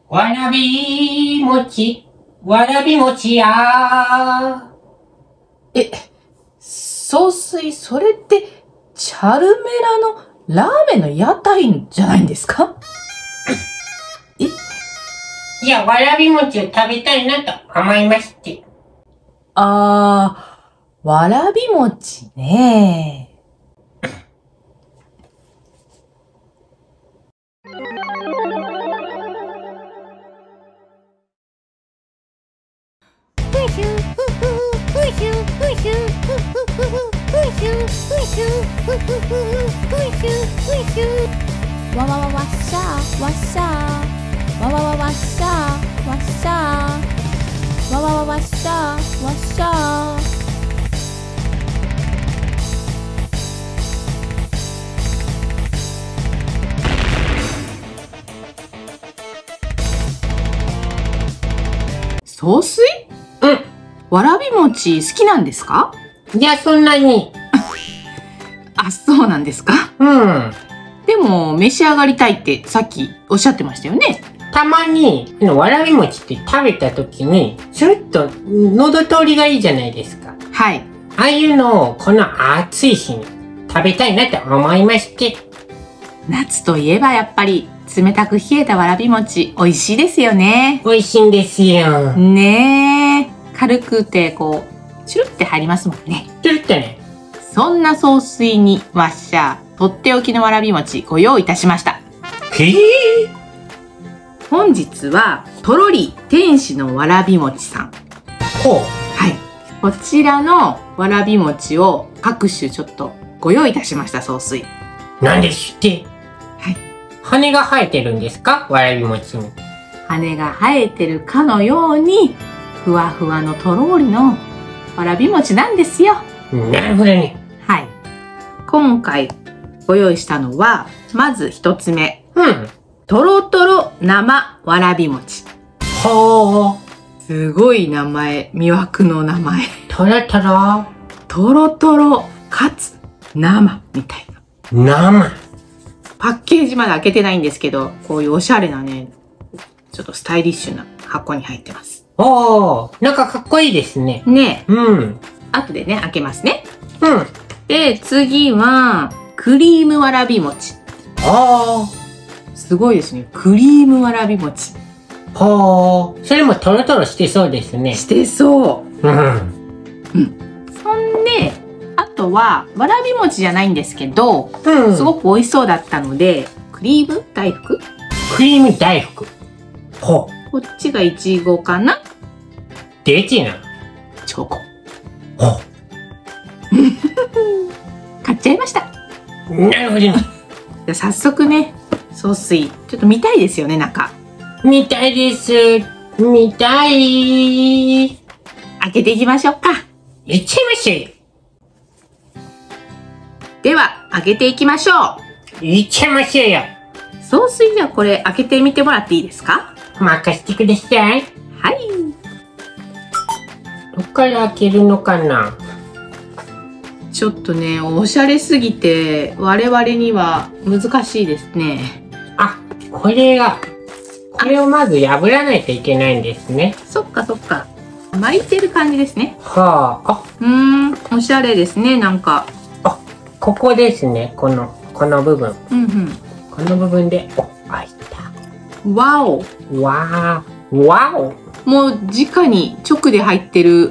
わらび餅、わらび餅や。 総帥、それって、チャルメラのラーメンの屋台じゃないんですか？ いや、わらび餅を食べたいなと思いまして。 わらび餅ね。 わわわわっしゃーわっしゃーわわわわっしゃーわっしゃーわわわわっしゃーわっしゃー。 総帥？わらび餅好きなんですか？ いや、そんなに。 そうなんですか？でも、召し上がりたいってさっきおっしゃってましたよね。 たまに、わらび餅って食べた時に、ちょっと喉通りがいいじゃないですか。 はい。 ああいうのをこの暑い日に食べたいなと思いまして。 夏といえばやっぱり冷たく冷えたわらび餅美味しいですよね。 美味しいんですよ。 ねえ。軽くてこう、チュルって入りますもんね。 チュルってね。 そんな総帥にわっしゃー、とっておきのわらび餅ご用意いたしました。本日は、とろり天使のわらび餅さん。 ほう。 はい。こちらのわらび餅を各種ちょっとご用意いたしました、総帥。 なんですって。 はい。 羽が生えてるんですか？わらび餅に。 羽が生えてるかのように、ふわふわのとろりのわらび餅なんですよ。 なるほどね。 はい。今回ご用意したのは、まず一つ目。とろとろ生わらび餅。 ほう。 すごい名前、魅惑の名前。 とろとろ。 とろとろかつ生みたいな。 生。 パッケージまだ開けてないんですけど、こういうおしゃれなね、ちょっとスタイリッシュな箱に入ってます。 おー、なんかかっこいいですね。 ねえ。後でね、開けますね。 うん。 で、次は、クリームわらび餅。すごいですね。クリームわらび餅。 ほー。それもトロトロしてそうですね。 してそう。 うん。 そんで、あとは、わらび餅じゃないんですけど、すごく美味しそうだったので、クリーム大福？ クリーム大福。ほう。 こっちがいちごかな？ でちな。 チョコ。 ほう。 買っちゃいました。 なるほどね。 じゃあ早速ね、総帥、ちょっと見たいですよね、中。 見たいです。見たい。 開けていきましょうか。 いっちゃいましょうよ。 では、開けていきましょいっちゃいましょうよ。 う。総帥、じゃあこれ開けてみてもらっていいですか？ 任せてください。 はい。 どっから開けるのかな？ ちょっとね、おしゃれすぎて、我々には難しいですね。 あ、これをまず破らないといけないんですね。 そっかそっか。巻いてる感じですね。 はあ。 おしゃれですね、なんか。 あ、ここですね。この部分。この部分で、開いた。 わお。 わお。 もう直に直で入ってる。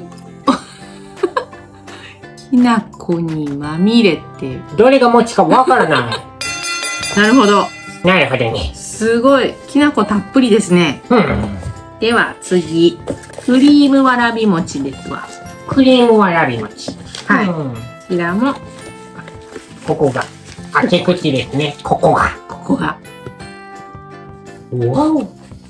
きな粉にまみれて。 どれが餅かわからない。 なるほど。 なるほどね。 すごい。きな粉たっぷりですね。では次。クリームわらび餅ですわ。 クリームわらび餅。 はい。こちらも。 ここが。開け口ですね。ここが。わお。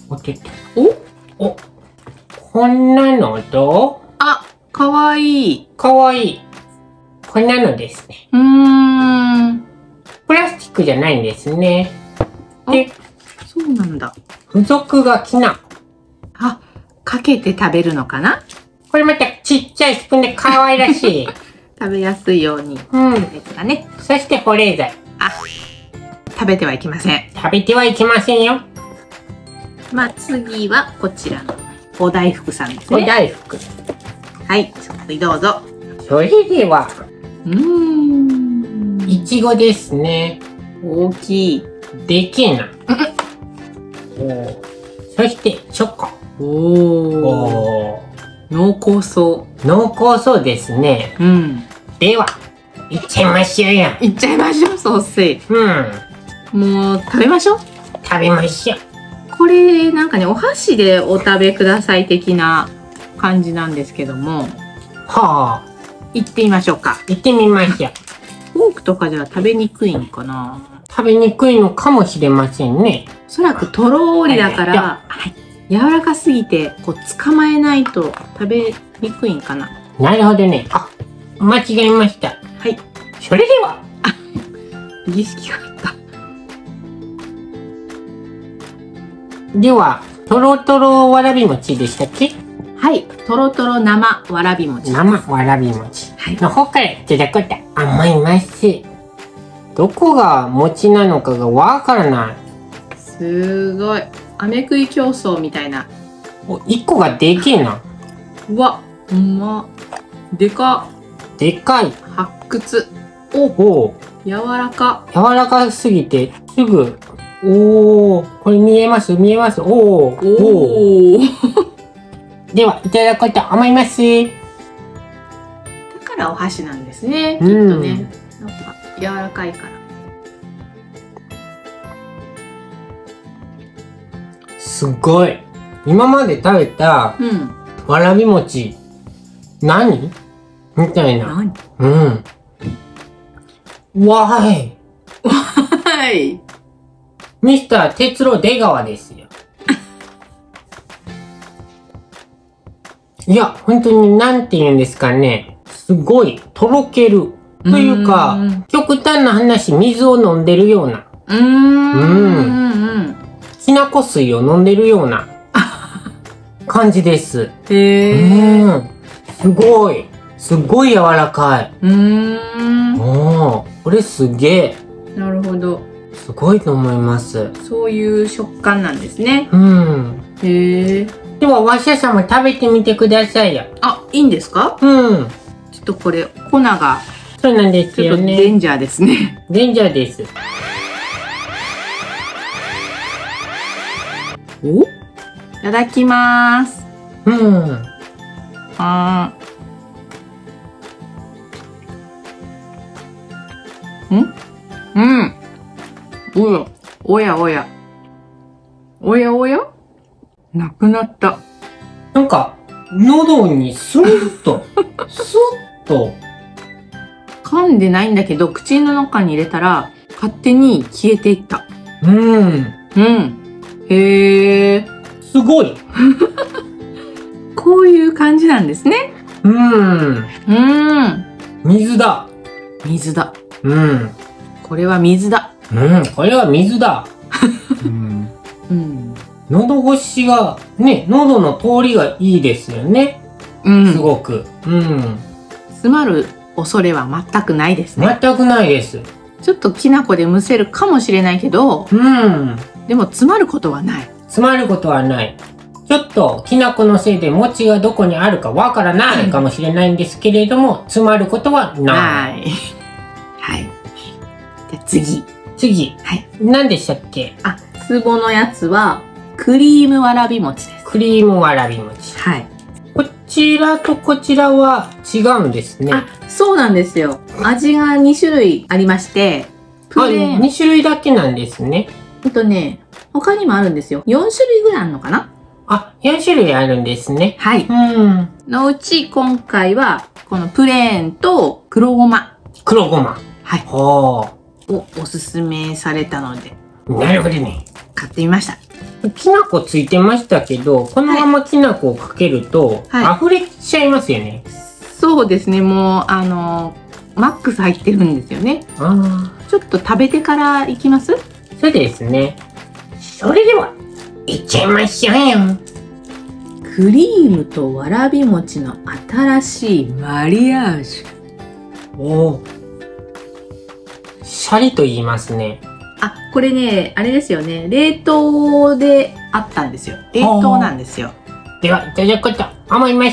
こんなのどう？ あ、かわいい。 かわいい。こんなのですね。プラスチックじゃないんですね。で、 そうなんだ。 付属がきな粉。 あ、かけて食べるのかな？ これまたちっちゃいスプーンで可愛らしい。 食べやすいように。ですかね。 そして保冷剤。 食べてはいけません。 食べてはいけませんよ。 まあ次はこちらのお大福さんですね。 お大福。 はい、そこにどうぞ。 それでは、いちごですね。 大きい。 でけえな。そして、チョコ。 おー。濃厚そう。 濃厚そうですね。では、いっちゃいましょうよ。 いっちゃいましょう、ソーセージ。もう、食べましょう。 食べましょう。 これ、なんかね、お箸でお食べください的な感じなんですけども。 はあ。 行ってみましょうか。 行ってみましょう。 フォークとかじゃ食べにくいんかな。 食べにくいのかもしれませんね。 おそらくとろーりだから、柔らかすぎて、こう、捕まえないと食べにくいんかな。 なるほどね。あ、間違えました。 はい。 それでは。 儀式があった。 では、とろとろわらび餅でしたっけ？ はい。とろとろ生わらび餅。 生わらび餅の方からいただこうと思います。どこが餅なのかがわからない。 すごい。飴食い競争みたいな。 お、1個がでけえな。 うわ、ほんま。でか。 でかい。 発掘。 お、 柔らか。 柔らかすぎて、すぐ。おー、これ見えます？見えます？おー。では、いただこうと思います。 だからお箸なんですね。きっとね。なんか、柔らかいから。 すごい。今まで食べた、わらび餅、何？みたいな。わーい。 わーい。 ミスター哲郎出川ですよ。いや、本当になんて言うんですかね。すごい、とろける。というか、極端な話、水を飲んでるような。きなこ水を飲んでるような感じです。すごい。すごい柔らかい。これすげえ。 なるほど。 すごいと思います。 そういう食感なんですね。 へえ。では、わしゃさんも食べてみてくださいよ。 あ、いいんですか？ちょっとこれ、粉が。 そうなんですよね。 デンジャーですね。 デンジャーです。 お？いただきます。おやおや。おやおや？なくなった。 なんか、喉にスーッと、スッと。 噛んでないんだけど、口の中に入れたら、勝手に消えていった。へえ。 すごい。 こういう感じなんですね。 水だ。 水だ。これは水だ。 これは水だ。喉越しが、ね、喉の通りがいいですよね。すごく。 詰まる恐れは全くないですね。 全くないです。 ちょっときな粉で蒸せるかもしれないけど、でも詰まることはない。 詰まることはない。ちょっときな粉のせいで餅がどこにあるかわからないかもしれないんですけれども、詰まることはない。 はい。じゃあ次。はい。 何でしたっけ？ あ、壺のやつは、クリームわらび餅です。 クリームわらび餅。 はい。 こちらとこちらは違うんですね。 あ、そうなんですよ。味が2種類ありまして、 2種類だけなんですね。 他にもあるんですよ。4種類ぐらいあるのかな？ あ、4種類あるんですね。 はい。のうち今回は、このプレーンと黒ごま。 黒ごま。 はい。 をおすすめされたので。 なるほどね。 買ってみました。 きな粉ついてましたけど、このままきな粉をかけると、溢れちゃいますよね。 そうですね。もう、マックス入ってるんですよね。ちょっと食べてからいきます？ そうですね。それでは、いっちゃいましょうよ。 クリームとわらび餅の新しいマリアージュ。 シャリと言いますね。 あ、これね、あれですよね。冷凍であったんですよ。冷凍なんですよ。 では、いただこうと思います。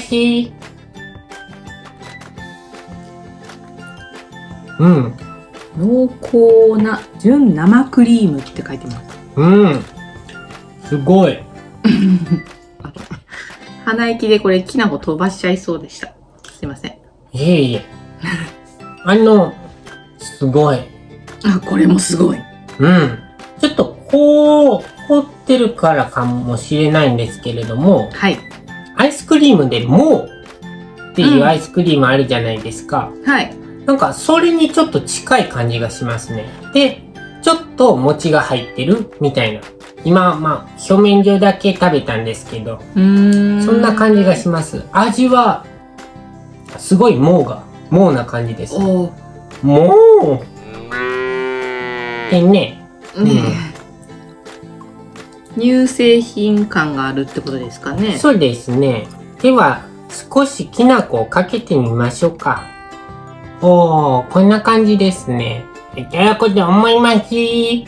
うん。 濃厚な純生クリームって書いてます。 うん。すごい。 鼻息でこれきな粉飛ばしちゃいそうでした。すいません。 いえいえ。すごい。 あ、これもすごい。 うん。ちょっと凍ってるからかもしれないんですけれども、 はい。 アイスクリームでもっていうアイスクリームあるじゃないですか。 はい。 なんかそれにちょっと近い感じがしますね。で、ちょっと餅が入ってるみたいな。今、表面上だけ食べたんですけど、そんな感じがします。味は、すごいモーな感じです。モーってね。 乳製品感があるってことですかね。 そうですね。では、少しきな粉をかけてみましょうか。こんな感じですね。いただこうと思います。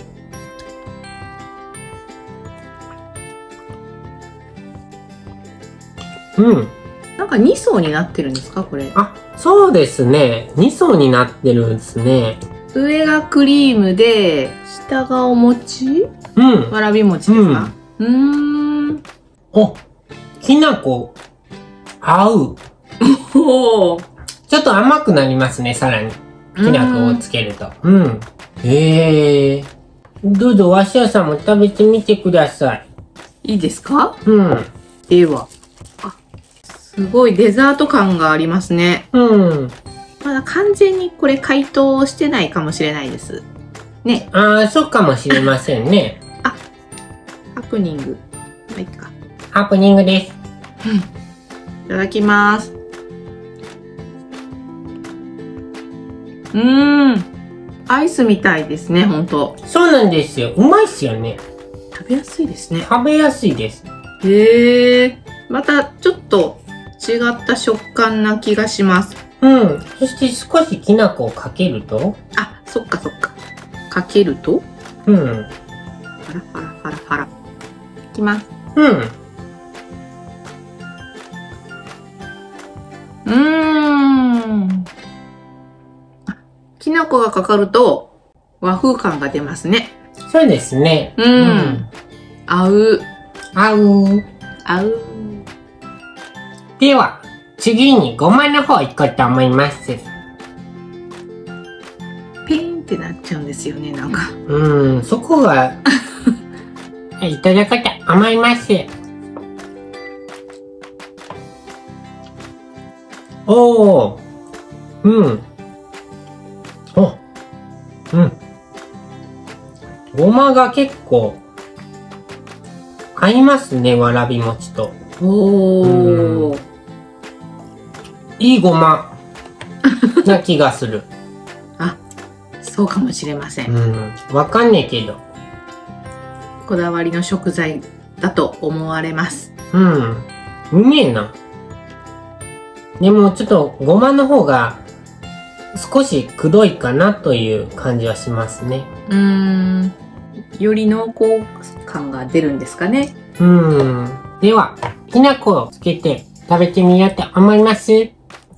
うん。 なんか2層になってるんですか、これ。 あ、そうですね。2層になってるんですね。 上がクリームで、下がお餅？ うん。 わらび餅ですか？ お、きな粉、合う。 おー。 ちょっと甘くなりますね、さらに。きな粉をつけると。どうぞ、わしやさんも食べてみてください。 いいですか？ では。あ、すごいデザート感がありますね。まだ完全にこれ解凍してないかもしれないです。ね。 そうかもしれませんね。 ハプニング。まあ、いいか。 ハプニングです。 いただきます。アイスみたいですね、ほんと。 そうなんですよ。うまいっすよね。 食べやすいですね。 食べやすいです。 へえ。またちょっと違った食感な気がします。 そして少しきな粉をかけると。 あ、そっかそっか。かけると。ハラハラハラハラ。いきます。きな粉がかかると和風感が出ますね。 そうですね。 合う。 では、次にごまの方行こうと思います。 ピーンってなっちゃうんですよね、なんか。 そこが、いただこうと思います。ごまが結構合いますね、わらび餅と。いいごまな気がする。 そうかもしれません。 わかんねえけど。 こだわりの食材だと思われます。 うめえな。でもちょっとごまの方が少しくどいかなという感じはしますね。 より濃厚感が出るんですかね。 では、きな粉をつけて食べてみようと思います。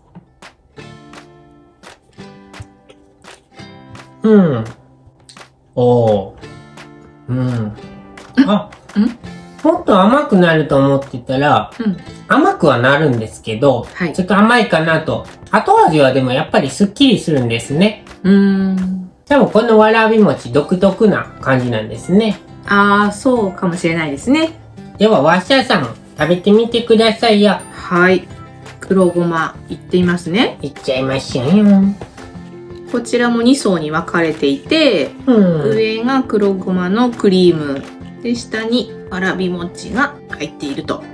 もっと甘くなると思ってたら、甘くはなるんですけど、ちょっと甘いかなと。後味はでもやっぱりすっきりするんですね。多分このわらび餅独特な感じなんですね。 そうかもしれないですね。 では、わしやさん食べてみてくださいよ。 はい。黒ごまいってみますね。 いっちゃいましょう。 こちらも2層に分かれていて、上が黒ごまのクリームで、下にわらび餅が入っていると。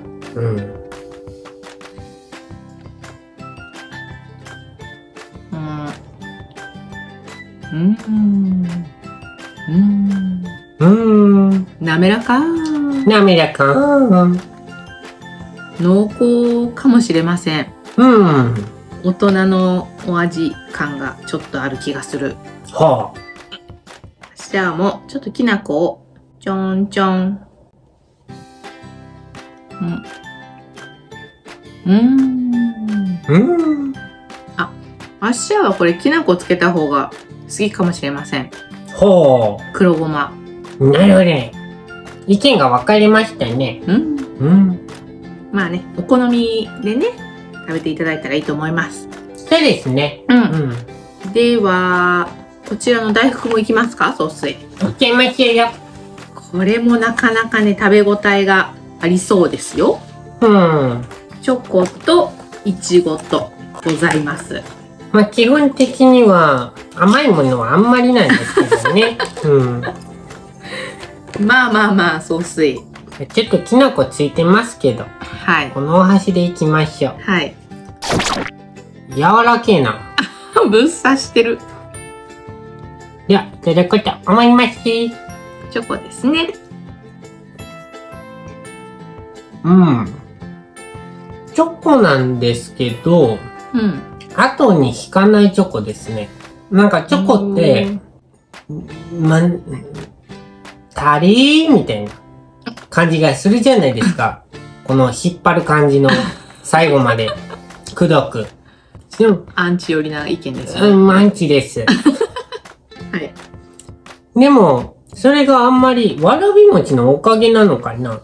滑らか。 滑らか。 濃厚かもしれません。大人のお味感がちょっとある気がする。じゃあもうちょっときな粉をちょんちょん。 あ、わっしゃはこれきな粉つけた方が好きかもしれません。 ほう。 黒ごま。 なるほどね。意見が分かれましたね。 まあね、お好みでね、食べていただいたらいいと思います。 そうですね。 では、こちらの大福もいきますか、総帥。 いけますよ。 これもなかなかね、食べ応えがありそうですよ。チョコといちごとございます。 まあ基本的には甘いものはあんまりなんですけどね。 まあまあまあ、総帥。 ちょっときな粉ついてますけど。 はい。 このお箸でいきましょう。 はい。 柔らけえな。 ぶっ刺してる。 では、いただこうと思います。チョコですね。 チョコなんですけど、後に引かないチョコですね。なんかチョコって、タリーみたいな感じがするじゃないですか。この引っ張る感じの最後までくどく。 アンチ寄りな意見ですよね。 アンチです。 はい。 でも、それがあんまりわらび餅のおかげなのかな。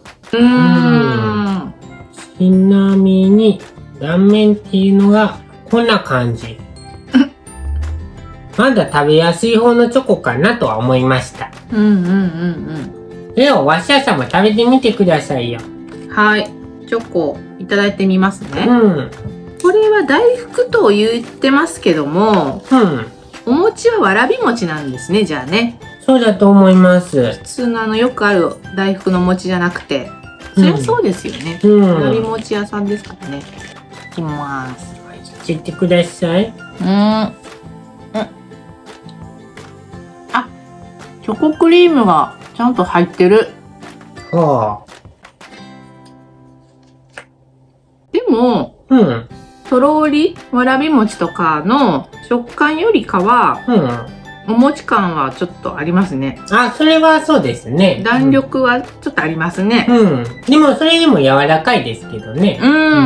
ちなみに、断面っていうのがこんな感じ。まだ食べやすい方のチョコかなとは思いました。では、わっしゃさんも食べてみてくださいよ。 はい。チョコいただいてみますね。これは大福と言ってますけども、お餅はわらび餅なんですね、じゃあね。 そうだと思います。 普通のよくある大福の餅じゃなくて、そりゃそうですよね。わらび餅屋さんですからね。いきます。 いってください。 あ、チョコクリームがちゃんと入ってる。でも、とろーりわらび餅とかの食感よりかは、お餅感はちょっとありますね。 あ、それはそうですね。 弾力はちょっとありますね。 でもそれでも柔らかいですけどね。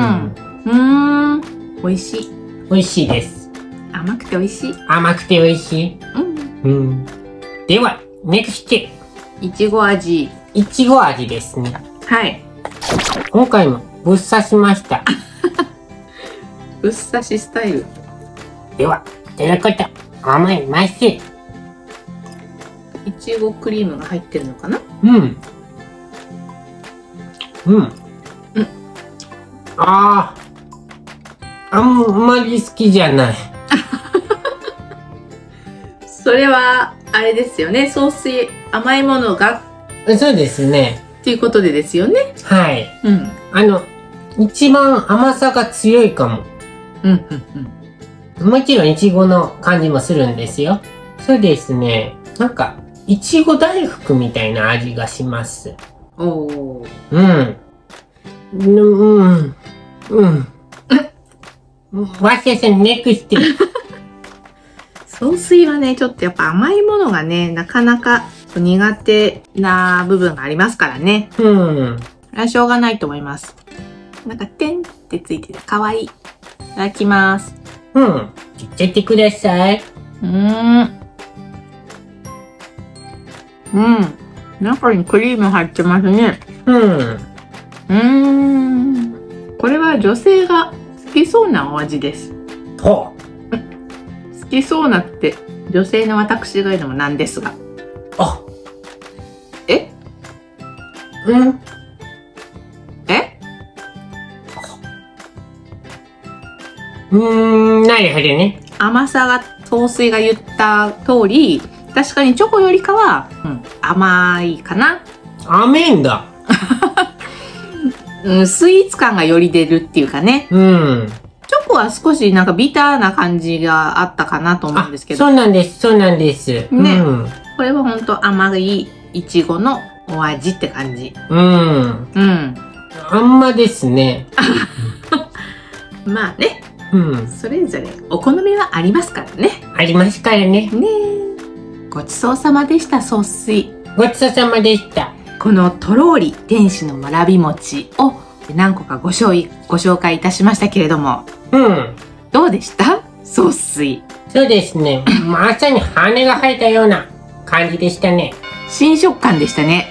美味しい。 美味しいです。 甘くて美味しい。 甘くて美味しい。では、NEXT。 いちご味。 いちご味ですね。 はい。 今回もぶっ刺しました。 ぶっ刺しスタイル。 では、いただこうと思います。いちごクリームが入ってるのかな？ あんまり好きじゃない。 それは、あれですよね。ソース甘いものが。 そうですね。 っていうことでですよね。 はい。一番甘さが強いかも。もちろんいちごの感じもするんですよ。そうですね。なんか、いちご大福みたいな味がします。わしやさん、NEXT。 総帥はね、ちょっとやっぱ甘いものがね、なかなか苦手な部分がありますからね。それはしょうがないと思います。なんか、てんってついててかわいい。いただきます。 いっちゃってください。 中にクリーム入ってますね。これは女性が好きそうなお味です。好きそうなって女性の私が言うのもなんですが。え？ なるほどね。 甘さが、総帥が言った通り、確かにチョコよりかは、甘いかな。 甘いんだ。 スイーツ感がより出るっていうかね。チョコは少しなんかビターな感じがあったかなと思うんですけど。 そうなんです、そうなんです。 ね。これはほんと甘いいちごのお味って感じ。あんまですね。 まあね。それぞれお好みはありますからね。 ありますからね。 ごちそうさまでした、総帥。 ごちそうさまでした。 このとろーり天使のわらび餅を何個かご紹介いたしましたけれども。どうでした総帥。 そうですね。まさに羽が生えたような感じでしたね。 新食感でしたね。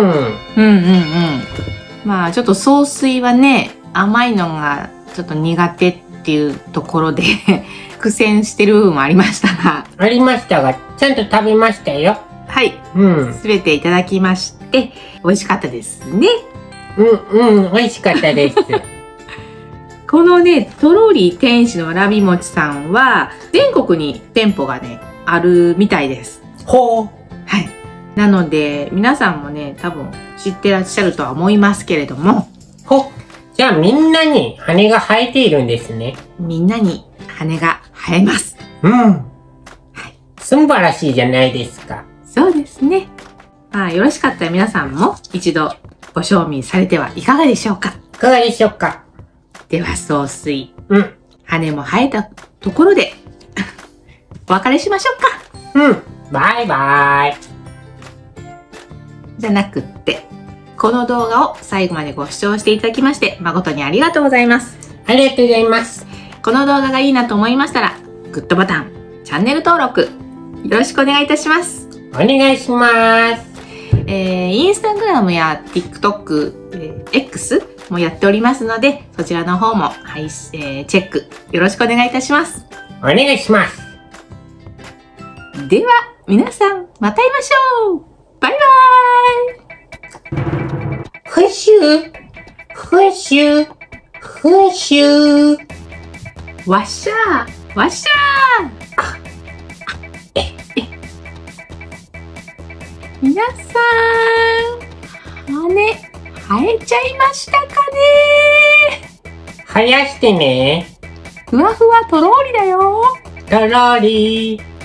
まあちょっと総帥はね、甘いのがちょっと苦手っていうところで苦戦してる部分もありましたが。 ありましたが、ちゃんと食べましたよ。 はい。すべていただきまして、美味しかったですね。 美味しかったです。 このね、とろり天使のわらび餅さんは、全国に店舗がね、あるみたいです。 ほう。 はい。なので、皆さんもね、多分知ってらっしゃるとは思いますけれども。 ほ。じゃあみんなに羽が生えているんですね。 みんなに羽が生えます。 はい。素晴らしいじゃないですか。 そうですね。まあ、よろしかったら皆さんも一度ご賞味されてはいかがでしょうか。 いかがでしょうか。 では、総帥。羽も生えたところで、お別れしましょうか。バイバイ。 じゃなくって、この動画を最後までご視聴していただきまして、誠にありがとうございます。 ありがとうございます。 この動画がいいなと思いましたら、グッドボタン、チャンネル登録、よろしくお願いいたします。 お願いします。 インスタグラムや TikTok、X もやっておりますので、そちらの方も、チェックよろしくお願いいたします。 お願いします。 では、皆さん、また会いましょう。バイバーイ。 ふしゅー、ふしゅー、ふしゅー。 わっしゃー、わっしゃー。皆さん、羽、生えちゃいましたかね。 生やしてね。 ふわふわとろーりだよ。 とろーりー。